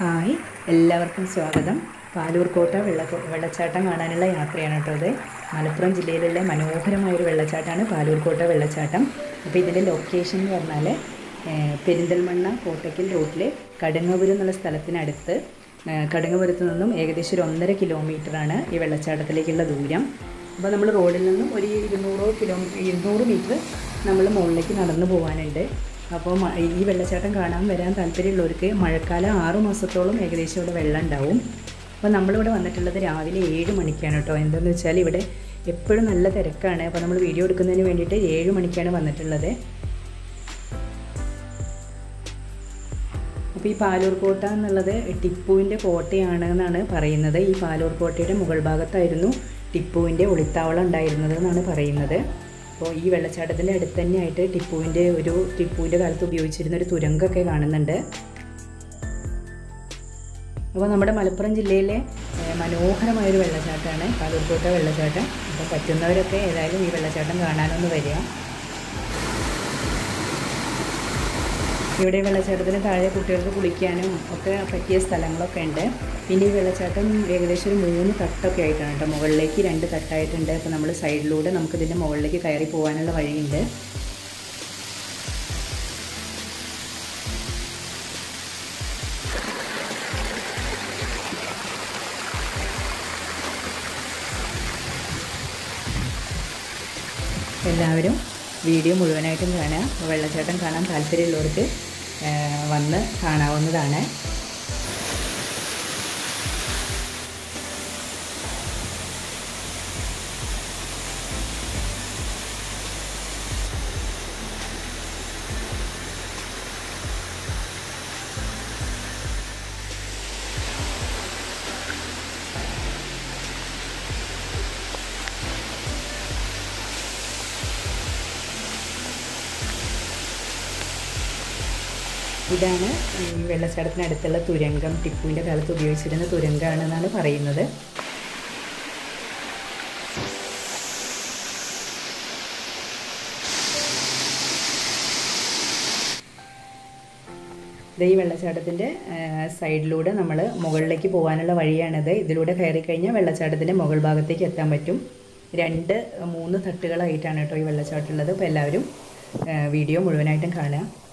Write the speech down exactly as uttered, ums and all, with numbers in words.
Hi, എല്ലാവർക്കും സ്വാഗതം. പാലൂർക്കോട്ട വെള്ള വെള്ളച്ചാട്ടം കാണാനുള്ള യാത്രയാണ് കേട്ടോ ഇത്. മലപ്പുറം ജില്ലയിലുള്ള മനോഹരമായൊരു വെള്ളച്ചാട്ടമാണ് പാലൂർക്കോട്ട വെള്ളച്ചാട്ടം. അപ്പോൾ ഇതിൻ്റെ ലൊക്കേഷൻ എന്ന് പറഞ്ഞാൽ പെരിന്തൽമണ്ണ കോട്ടയ്ക്കൽ റൂട്ടിൽ കടുങ്ങപുരം എന്നുള്ള സ്ഥലത്തിനടുത്ത്, കടുങ്ങപുരത്ത് നിന്നും ഏകദേശം ഒരു ഒന്നര കിലോമീറ്ററാണ് ഈ വെള്ളച്ചാട്ടത്തിലേക്കുള്ള ദൂരം. അപ്പോൾ നമ്മൾ റോഡിൽ നിന്നും ഒരു ഇരുന്നൂറ് കിലോമീറ്റർ ഇരുന്നൂറ് മീറ്റർ നമ്മൾ മുകളിലേക്ക് നടന്നു പോകാനുണ്ട്. അപ്പോൾ ഈ വെള്ളച്ചാട്ടം കാണാൻ വരാൻ താല്പര്യമുള്ളവർക്ക് മഴക്കാലം ആറു മാസത്തോളം ഏകദേശം ഇവിടെ വെള്ളം ഉണ്ടാവും. അപ്പോൾ നമ്മളിവിടെ വന്നിട്ടുള്ളത് രാവിലെ ഏഴ് മണിക്കാണ് കേട്ടോ. എന്താണെന്ന് വെച്ചാൽ ഇവിടെ എപ്പോഴും നല്ല തിരക്കാണ്. അപ്പോൾ നമ്മൾ വീഡിയോ എടുക്കുന്നതിന് വേണ്ടിയിട്ട് ഏഴ് മണിക്കാണ് വന്നിട്ടുള്ളത്. അപ്പോൾ ഈ പാലൂർക്കോട്ട എന്നുള്ളത് ടിപ്പുവിൻ്റെ കോട്ടയാണ് എന്നാണ് പറയുന്നത്. ഈ പാലൂർക്കോട്ടയുടെ മുകൾ ഭാഗത്തായിരുന്നു ടിപ്പുവിൻ്റെ ഒളിത്താവളം ഉണ്ടായിരുന്നത് എന്നാണ് പറയുന്നത്. അപ്പോൾ ഈ വെള്ളച്ചാട്ടത്തിൻ്റെ അടുത്ത് തന്നെയായിട്ട് ടിപ്പുവിൻ്റെ ഒരു ടിപ്പുവിൻ്റെ കാലത്ത് ഉപയോഗിച്ചിരുന്ന ഒരു തുരങ്കമൊക്കെ കാണുന്നുണ്ട്. അപ്പോൾ നമ്മുടെ മലപ്പുറം ജില്ലയിലെ മനോഹരമായൊരു വെള്ളച്ചാട്ടമാണ് പാലൂർക്കോട്ട വെള്ളച്ചാട്ടം. അപ്പോൾ പറ്റുന്നവരൊക്കെ ഏതായാലും ഈ വെള്ളച്ചാട്ടം കാണാനൊന്ന് വരിക. ഇവിടെ വെള്ളച്ചാട്ടത്തിന് താഴെ കുട്ടികൾക്ക് കുളിക്കാനും ഒക്കെ പറ്റിയ സ്ഥലങ്ങളൊക്കെ ഉണ്ട്. പിന്നെ ഈ വെള്ളച്ചാട്ടം ഏകദേശം ഒരു മൂന്ന് തട്ടൊക്കെ ആയിട്ടാണ് കേട്ടോ. മുകളിലേക്ക് രണ്ട് തട്ടായിട്ടുണ്ട്. അപ്പോൾ നമ്മൾ സൈഡിലൂടെ നമുക്കിതിൻ്റെ മുകളിലേക്ക് കയറി പോകാനുള്ള വഴിയുണ്ട്. എല്ലാവരും വീഡിയോ മുഴുവനായിട്ടും കാണുക. വെള്ളച്ചാട്ടം കാണാൻ താല്പര്യമുള്ളവർക്ക് വന്ന് കാണാവുന്നതാണ്. ഇതാണ് ഈ വെള്ളച്ചാട്ടത്തിനടുത്തുള്ള തുരങ്കം. ടിപ്പുവിൻ്റെ കാലത്ത് ഉപയോഗിച്ചിരുന്ന തുരങ്കമാണെന്നാണ് പറയുന്നത്. ഇത് ഈ വെള്ളച്ചാട്ടത്തിൻ്റെ സൈഡിലൂടെ നമ്മൾ മുകളിലേക്ക് പോകാനുള്ള വഴിയാണിത്. ഇതിലൂടെ കയറി കഴിഞ്ഞാൽ വെള്ളച്ചാട്ടത്തിൻ്റെ മുകൾ ഭാഗത്തേക്ക് എത്താൻ പറ്റും. രണ്ട് മൂന്ന് തട്ടുകളായിട്ടാണ് കേട്ടോ ഈ വെള്ളച്ചാട്ടം ഉള്ളത്. അപ്പോൾ എല്ലാവരും വീഡിയോ മുഴുവനായിട്ടും കാണുക.